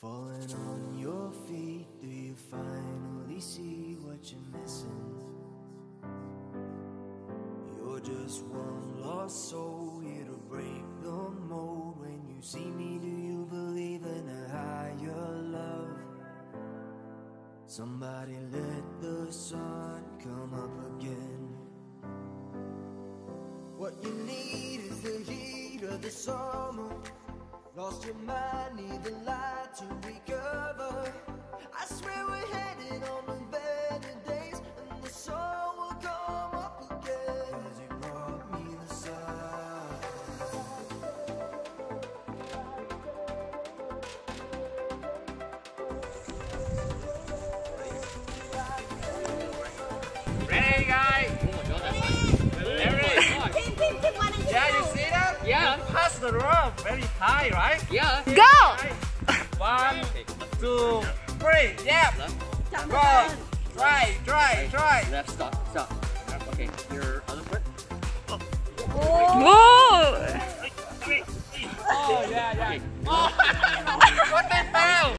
Falling on your feet, do you finally see what you're missing? You're just one lost soul here to break the mold. When you see me, do you believe in a higher love? Somebody let the sun come up again. What you need is the heat of the summer. Lost your mind, need the light to recover. I swear we're headed on the better days, and the sun will come up again. 'Cause you brought me the sun. Ready, guys? Yeah, you see that? Yeah. You pass the rope very high, right? Yeah. Go! 1, 2, 3, yeah. Go. Try. Left, stop. Okay, your other foot. Whoa! Oh, yeah. Okay. Oh, what the hell?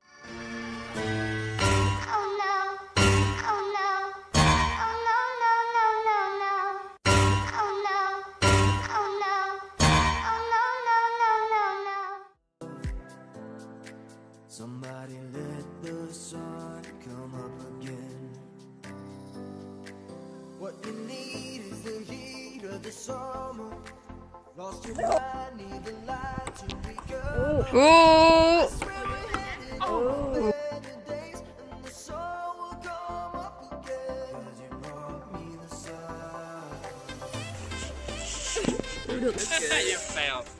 Somebody let the sun come up again. What you need is the heat of the summer. Lost your mind, need the light to recover. Ooh. I swear we're headed on the better days, and the sun will come up again. 'Cause you brought me the sun. You failed.